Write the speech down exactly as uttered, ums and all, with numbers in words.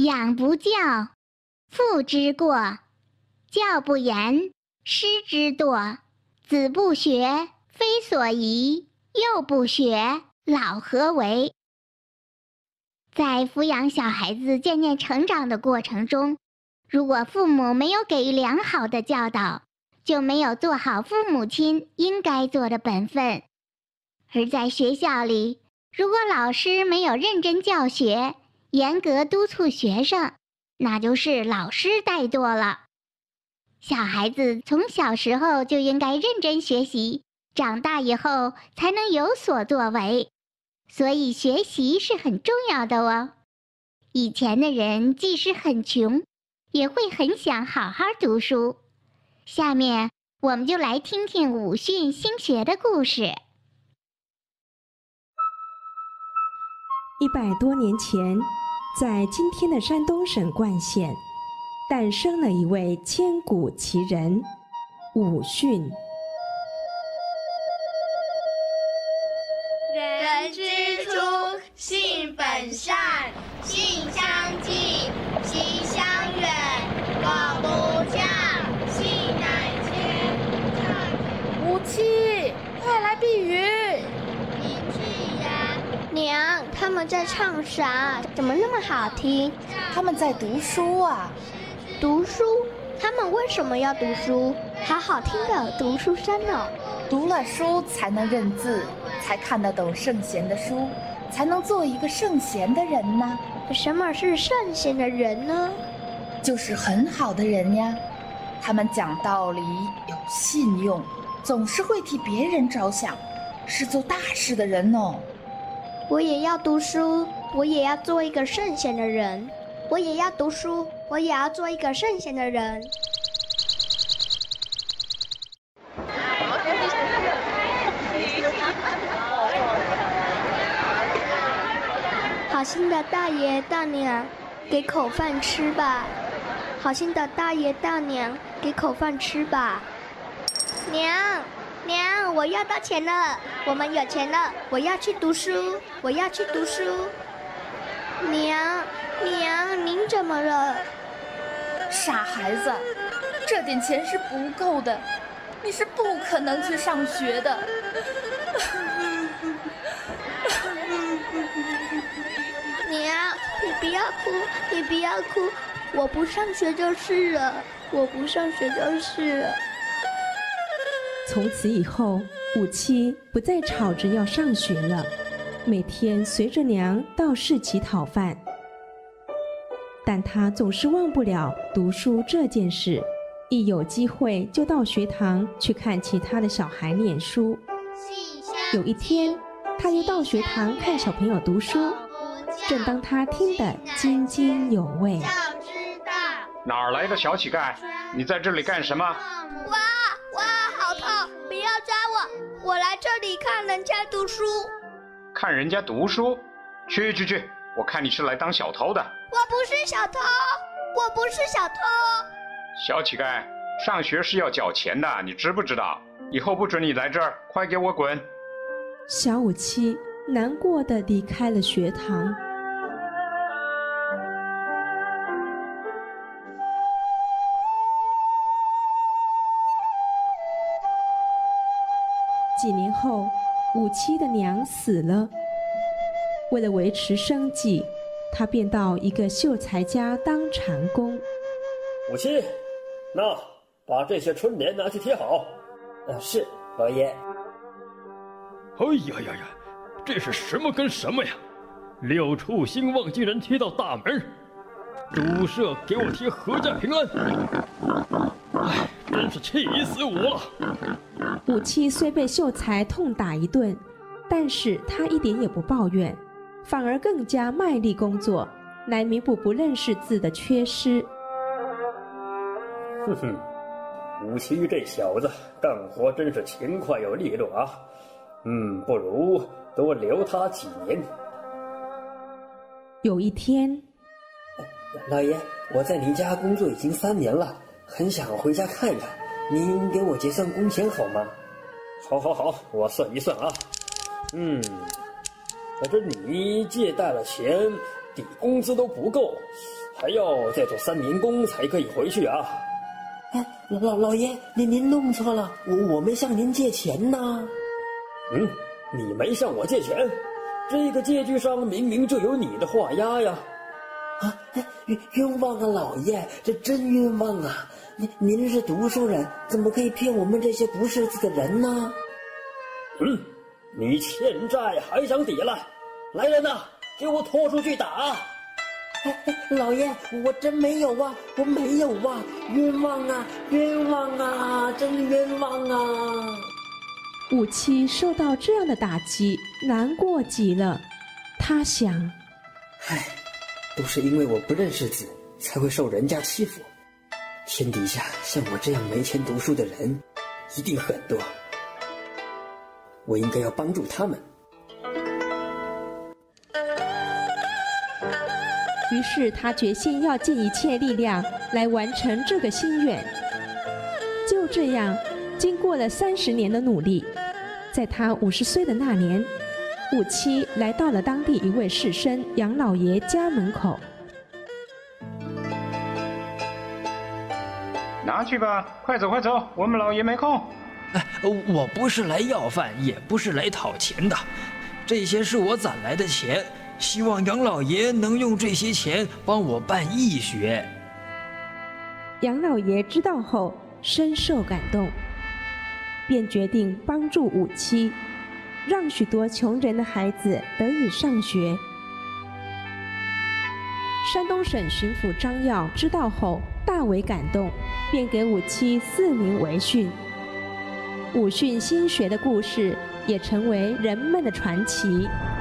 养不教，父之过；教不严，师之惰。子不学，非所宜；幼不学，老何为？在抚养小孩子渐渐成长的过程中，如果父母没有给予良好的教导，就没有做好父母亲应该做的本分。而在学校里，如果老师没有认真教学，严格督促学生，那就是老师怠惰了。小孩子从小时候就应该认真学习，长大以后才能有所作为。所以学习是很重要的哦。以前的人即使很穷，也会很想好好读书。下面我们就来听听武训兴学的故事。 一百多年前，在今天的山东省冠县，诞生了一位千古奇人——武训。 人之初，性本善，性相近，习相远。苟不教，性乃迁。 武七，快来避雨！ 你去呀！ 娘，他们在唱啥？怎么那么好听？ 他们在读书啊。 读书？他们为什么要读书？好好听的读书声哦。 读了书才能认字，才看得懂圣贤的书，才能做一个圣贤的人呢。 什么是圣贤的人呢？ 就是很好的人呀。他们讲道理，有信用，总是会替别人着想，是做大事的人哦。 我也要读书，我也要做一个圣贤的人。我也要读书，我也要做一个圣贤的人。好心的大爷大娘，给口饭吃吧。好心的大爷大娘，给口饭吃吧。娘，娘，我要到钱了，我们有钱了，我要去读书，我要去读书。娘，娘，您怎么了？ 傻孩子，这点钱是不够的，你是不可能去上学的。 娘，你不要哭，你不要哭，我不上学就是了，我不上学就是了。 从此以后，武七不再吵着要上学了，每天随着娘到市集讨饭。但他总是忘不了读书这件事，一有机会就到学堂去看其他的小孩念书。有一天，他又到学堂看小朋友读书，正当他听得津津有味。 哪儿来的小乞丐？你在这里干什么？ 哇哇，好痛！不要抓我！我来这里看人家读书。 看人家读书？去去去！我看你是来当小偷的。 我不是小偷，我不是小偷。 小乞丐，上学是要缴钱的，你知不知道？以后不准你来这儿，快给我滚！ 小武七难过地离开了学堂。几年后，武七的娘死了。为了维持生计，他便到一个秀才家当长工。 武七，那把这些春联拿去贴好。 呃，是，老爷。 哎呀呀呀，这是什么跟什么呀？六畜兴旺竟然贴到大门，主社给我贴阖家平安。哎，真是气死我了！ 武七虽被秀才痛打一顿，但是他一点也不抱怨，反而更加卖力工作，来弥补不认识字的缺失。 哼哼，武七这小子干活真是勤快有力落啊。嗯，不如多留他几年。 有一天， 老爷，我在您家工作已经三年了，很想回家看看，您给我结算工钱好吗？ 好，好，好，我算一算啊。嗯，可是你借贷了钱，抵工资都不够， 还要再做三年工才可以回去啊。 哎，老老爷，您您弄错了，我我没向您借钱呐。 嗯，你没向我借钱，这个借据上明明就有你的画押呀。 啊，冤冤枉啊，老爷，这真冤枉啊！您您是读书人，怎么可以骗我们这些不识字的人呢？ 嗯，你欠债还想抵赖？来人呐，给我拖出去打！ 哎哎，老爷，我真没有啊，我没有啊，冤枉啊，冤枉啊，真冤枉啊！ 武七受到这样的打击，难过极了。他想， 唉，都是因为我不认识字，才会受人家欺负。天底下像我这样没钱读书的人一定很多，我应该要帮助他们。 于是他决心要尽一切力量来完成这个心愿。就这样，经过了三十年的努力，在他五十岁的那年，武七来到了当地一位士绅杨老爷家门口。 拿去吧，快走快走，我们老爷没空。 哎，我不是来要饭，也不是来讨钱的，这些是我攒来的钱。希望杨老爷能用这些钱帮我办义学。 杨老爷知道后深受感动，便决定帮助武七，让许多穷人的孩子得以上学。山东省巡抚张耀知道后大为感动，便给武七四名为训。武训新学的故事也成为人们的传奇。